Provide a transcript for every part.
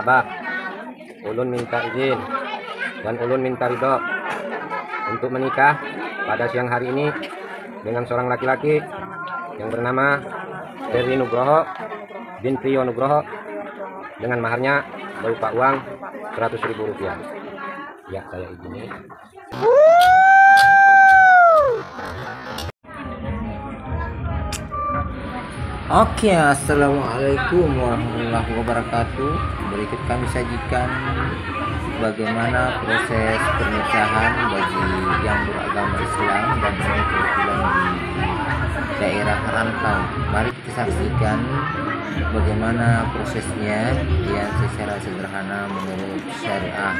Abah, ulun minta izin dan ulun minta ridho untuk menikah pada siang hari ini dengan seorang laki-laki yang bernama Ferry Nugroho bin Priyo Nugroho dengan maharnya berupa uang 100.000 rupiah. Ya, saya izini. Oke, assalamualaikum warahmatullahi wabarakatuh. Berikut kami sajikan bagaimana proses pernikahan bagi yang beragama Islam dan ini kebetulan di daerah rantau. Mari kita saksikan bagaimana prosesnya yang secara sederhana menurut syariah,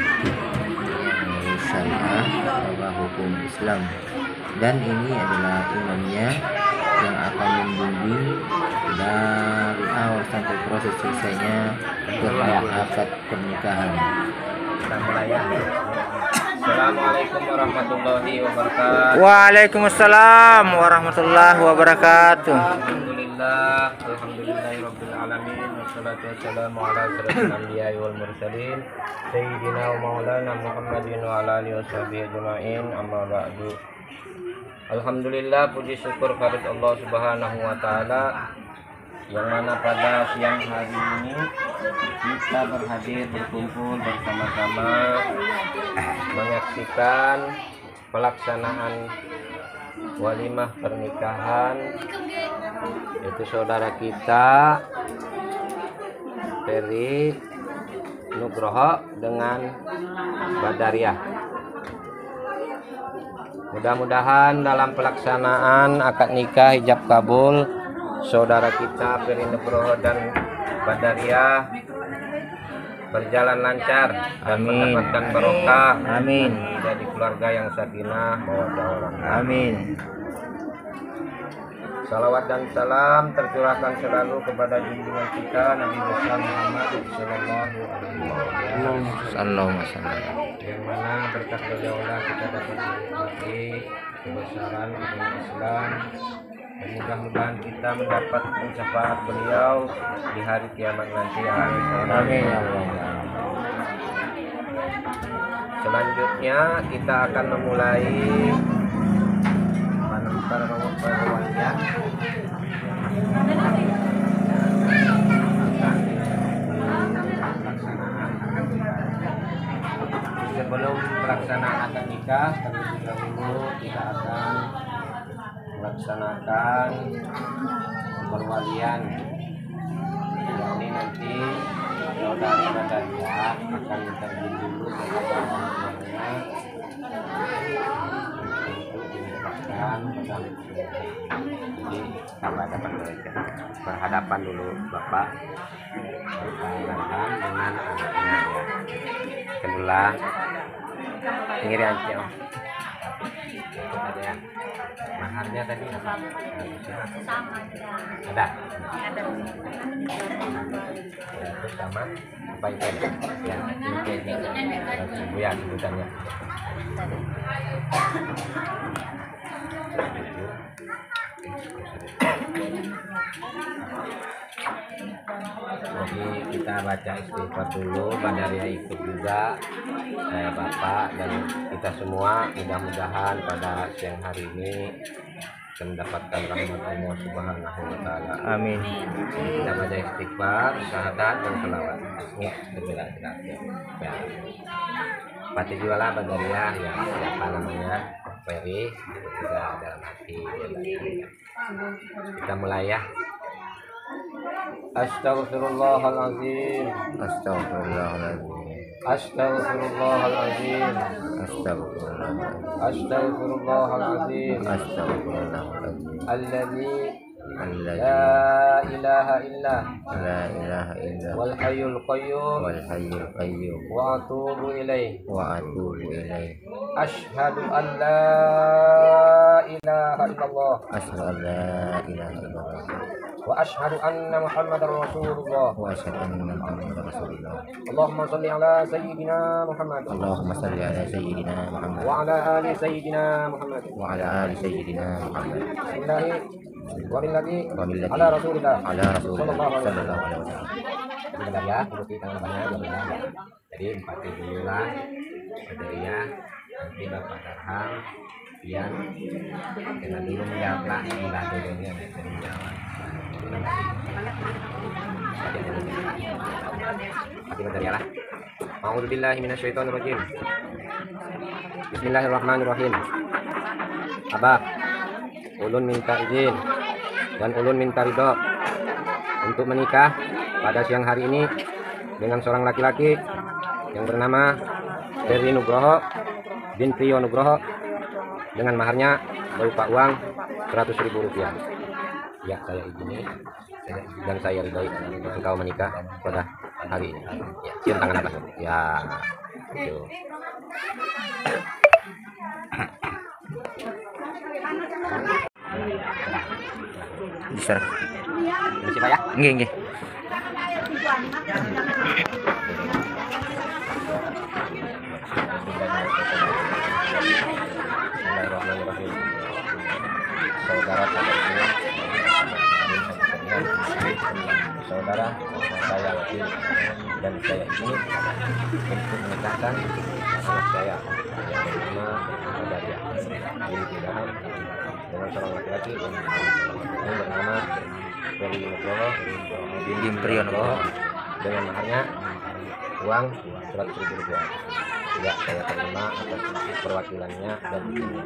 bahwa hukum Islam. Dan ini adalah imamnya yang akan membimbing dari awal sampai proses selesainya akad pernikahan. Kita mulai ya. Assalamualaikum warahmatullahi wabarakatuh. Waalaikumsalam warahmatullahi wabarakatuh. Alhamdulillahirabbil alamin wassalatu wassalamu ala asyrofil anbiya'i wal mursalin sayyidina wa maulana Muhammadin wa ala alihi washabihi ajma'in, amma ba'du. Alhamdulillah, puji syukur kepada Allah Subhanahu wa taala yang mana pada siang hari ini kita berkumpul bersama-sama menyaksikan pelaksanaan walimah pernikahan yaitu saudara kita Ferry Nugroho dengan Badariah. Mudah-mudahan dalam pelaksanaan akad nikah hijab kabul saudara kita Ferry Nugroho dan Badariah berjalan lancar dan mendapatkan barokah. Amin. Menjadi keluarga yang sakinah mawaddah warahmah. Amin. Salawat dan salam tercurahkan selalu kepada junjungan kita Nabi besar Muhammad sallallahu alaihi wasallam, yang mana berkat beliaulah kita dapat menikmati kebesaran agama Islam. Dan mudah-mudahan kita mendapat syafaat beliau di hari kiamat nanti. Amin. Selanjutnya kita akan memulai perwalian. Sebelum pelaksanaan akad nikah, terlebih dahulu kita akan melaksanakan perwalian. Ini nanti saudara Badariah akan minta izin dulu kepada orang tuanya untuk dinikahkan bersama. Jadi Bapak dapat berhadapan dulu, Bapak berhadapan dengan anaknya ya. Kedua pinggir aja. Ada ya. Maharnya tadi apa? Ada. Itu sama apa itu? Ya, itu ya sebutannya. Jadi kita baca istighfar dulu, Badariah ikut juga, saya Bapak dan kita semua mudah-mudahan pada siang hari ini mendapatkan rahmat Allah Subhanahu wa taala. Amin. Kita baca istighfar, syahadat dan selawat. Ya, ya. Pati jualah Badariah ya, siapa namanya? Ferry juga dalam hati. Kita mulai ya. Astaghfirullahaladzim. Astagfirullahaladzim. Astaghfirullahaladzim. Astagfirullahaladzim. Astaghfirullahaladzim. Astagfirullahaladzim. Alladzi Alladzi la ilaha illa la ilaha illa wal hayyul qayyum wal hayyul qayyum wa atubu ilaih. wa atubu ilaih. Asyhadu an la ilaha illallah Asyhadu an la ilaha illallah وأشهد أن محمدا رسول الله. وأشهد أن محمدا رسول الله. اللهم صل على سيدنا محمد. اللهم صل على سيدنا محمد وعلى آل سيدنا محمد. وعلى آل سيدنا محمد. بسم الله وبالذي وبالذي على رسول الله على رسول صلى الله الله عليه صلى الله عليه وسلم. Sebentar ya, ikuti tanggapannya ya. Jadi 4 dulu lah, ya. Nanti Bapak Darham, Pian, dengan dulu menjawab lah, enggak dulunya dari menjawab. Mati bentar ya lah. A'udzubillahi minasyaitonirrajim. Bismillahirrahmanirrahim. Abah, ulun minta izin dan ulun minta ridho untuk menikah pada siang hari ini dengan seorang laki-laki yang bernama Ferry Nugroho bin Priyo Nugroho dengan maharnya berupa uang Rp100.000. Ya, saya izini dan saya ridhoi engkau menikah pada hari ini. Ya, cium tangan atas. Ya, itu. Bisa. Misi Pak ya? Nggih, nggih. Bismillahirrahmanirrahim. Saudara saya dan saya ini untuk menikahkan anak saya yang bernama Adaria binti Daham dengan seorang laki-laki yang bernama Ferry Nugroho bin Priyo Nugroho dengan maharnya uang Rp100.000. Ya, saya terima atas perwakilannya dan izinnya.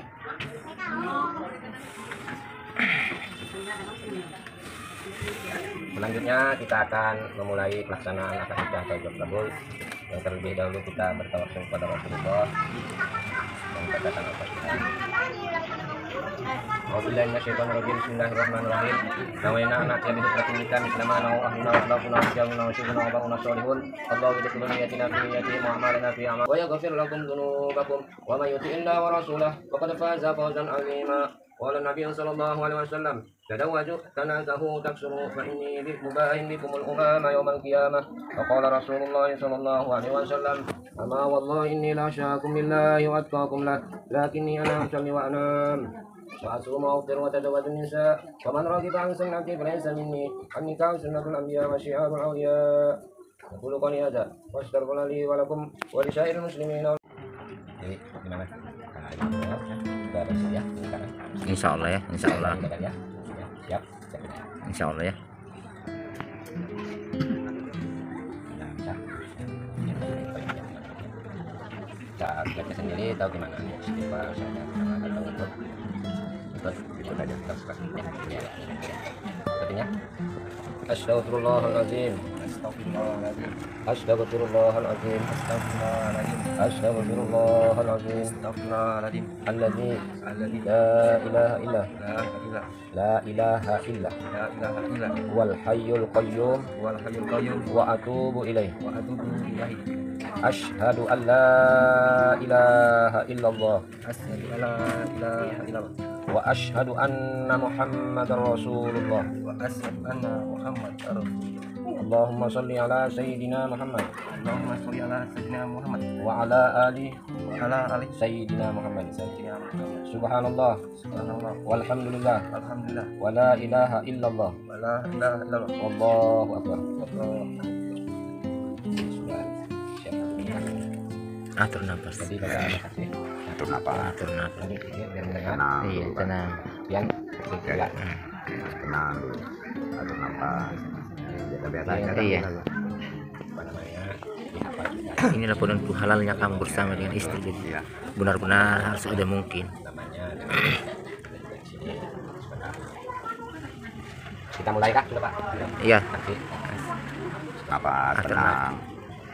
Selanjutnya kita akan memulai pelaksanaan akad nikah atau ijab kabul. Yang terlebih dahulu kita bertawassul kepada Rasulullah dan katakan Al-Fatihah. Wabillahi minasyaitonirrajim. Bismillahirrahmanirrahim. Nawaina anatya bi hukratin nikah mislama nau ahluna wa ahluna wa jawna wa syukruna wa ba'una sholihun. Allahu yadkhulu niyatina fi niyatina wa amalana fi amal. Wa yaghfir lakum dhunubakum wa may yuti'illah wa rasulahu faqad faza fawzan 'azima. Qala Nabi sallallahu alaihi wasallam, tazawwaju tanazahu taksuru fa inni mubahin bikumul umama yawmal qiyamah. Wa qala Rasulullah sallallahu alaihi wasallam, ama wallahi inni la asyakum billahi wa atqakum lah, lakinni ana usalli wa anam. Wa asumu wa aftir wa tazawwaju nisa. Wa man raghiba an sunnati falaysa minni. An-nikahu sunnatul anbiya wa syi'arul awliya. Aqulu qali hadza wa astaghfirullaha li wa lakum wa li sa'iril muslimin. Jadi gimana? Sudah ada ya, sekarang. Insya Allah ya, insya Allah. Ya. Siap. Insya Allah ya. Kita sendiri tahu gimana? Istighfar saja atau ikut aja terserah. Ya. Artinya Astaghfirullahaladzim. Astaghfirullahaladzim. Astaghfirullahaladzim. Astaghfirullahaladzim. Astaghfirullahaladzim. Alladzi la ilaha illa wal hayyul qayyum wa atubu ilaih. Asyhadu an la ilaha illallah wa asyhadu anna Muhammadar Rasulullah. Allahumma sholli ala sayyidina Muhammad wa ala ali sayyidina Muhammad. Subhanallah walhamdulillah wa la ilaha illallah wallahu akbar. Atur nafas. Jadi atur nafas. Iya, tenang. Yang Tenang. atur nafas. Biasa Iya. Apa namanya? Inilah penentu halalnya kamu bersama dengan istri. Jadi benar-benar harus ada mungkin. Namanya. Kita mulai kah sudah Pak? Iya. Apa? Atur Tenang. nafas.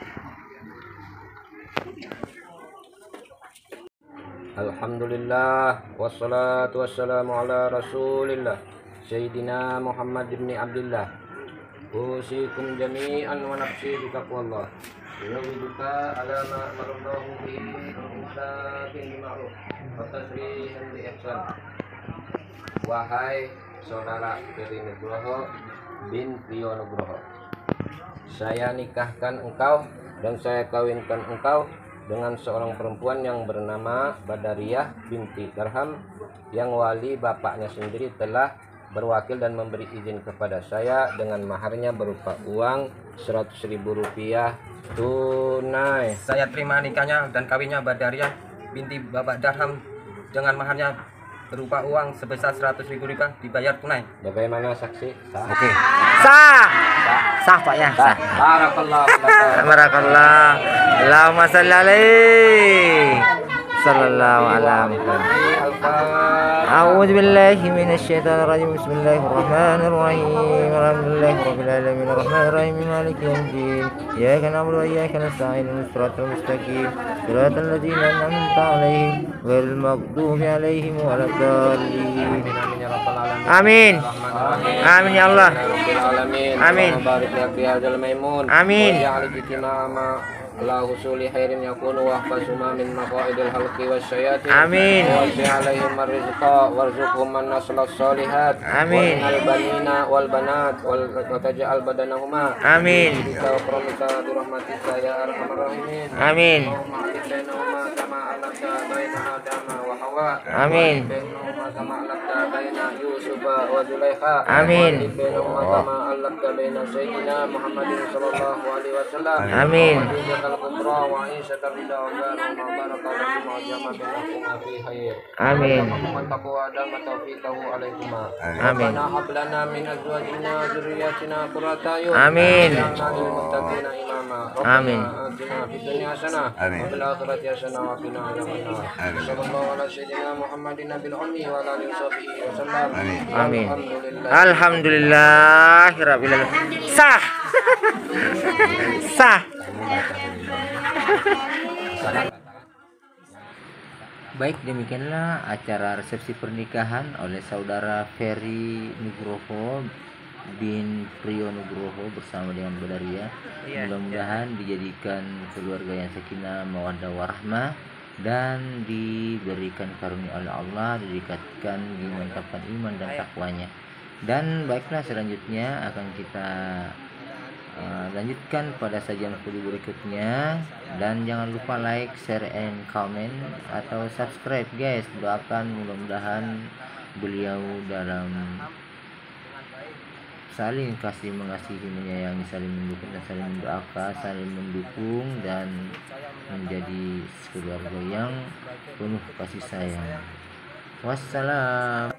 Alhamdulillah wassalatu wassalamu ala rasulillah Sayyidina Muhammad ibn Abdullah. Usikum jami'an wa nafsi bitaqwallah. Yuwiduka ala ma amarallahu bihi wa imsakin bima'ruf wa tasrihan bi ihsan. Wahai Saudara Ferry Nugroho bin Rio Nugroho. Saya nikahkan engkau dan saya kawinkan engkau dengan seorang perempuan yang bernama Badariyah binti Darham, yang wali bapaknya sendiri telah berwakil dan memberi izin kepada saya dengan maharnya berupa uang 100.000 rupiah tunai. Saya terima nikahnya dan kawinnya Badariyah binti Bapak Darham dengan maharnya berupa uang sebesar 100.000 rupiah dibayar tunai. Bagaimana saksi? Sah. Oke. Sah. Sah Pak ya. Sah. Barakallah. Barakallah. Allahumma shalli alaihi. Sallallahu alaihi A'udzu billahi minasyaitonir rajim. Bismillahirrahmanirrahim. Alhamdulillahi rabbil alamin arrahmanir rahim maliki yaumiddin. Iyyaka na'budu wa iyyaka nasta'in ihdinas siratal mustaqim siratal ladzina an'amta 'alaihim ghairil maghdubi 'alaihim waladdallin. Amin. Amin ya Allah. Amin. Amin. Allah husuli khairin yakunu wa ahfazuma min maqaidil halqi wasyayatin. Amin. Wa alaihim arrizqa warzuqhum man nasalas solihat. Amin. Wal banina wal banat wal taj'al badanahuma. Amin. Kita perminta dirahmatika ya arhamar rahimin. Amin. Bainahuma kama alaqta baina Adama wa Hawa. Amin. Bainahuma kama alaqta baina Yusuf wa Zulaikha. Amin. Bainahuma kama alaqta baina Sayyidina Muhammadin sallallahu alaihi wasallam. Amin. الكبرى وعيشة الرضا وبار وما بارك لكم وجمع بينكما في خير. آمين. واتقوا آدم توفيقه عليكما. آمين. ربنا هب لنا من أزواجنا وذرياتنا قرة أعين. آمين. واجعلنا للمتقين إماما. آمين. ربنا آتنا في الدنيا حسنة وفي الآخرة حسنة وقنا عذاب النار. صلى الله على سيدنا محمد النبي الأمي وعلى آله وصحبه وسلم. Amin. Alhamdulillah. Alhamdulillahirabbil alamin. Sah. Sah. Baik, demikianlah acara resepsi pernikahan oleh saudara Ferry Nugroho bin Priyo Nugroho bersama dengan Badariyah. Mudah-mudahan dijadikan keluarga yang sakinah mawaddah warahmah dan diberikan karunia oleh Allah, didekatkan, dimantapkan iman dan takwanya. Dan baiklah, selanjutnya akan kita lanjutkan pada sajian video berikutnya, dan jangan lupa like, share, and comment atau subscribe guys. Doakan mudah-mudahan beliau dalam saling kasih mengasihi, menyayangi, saling mendukung dan saling mendoakan, saling mendukung dan menjadi keluarga yang penuh kasih sayang. Wassalam.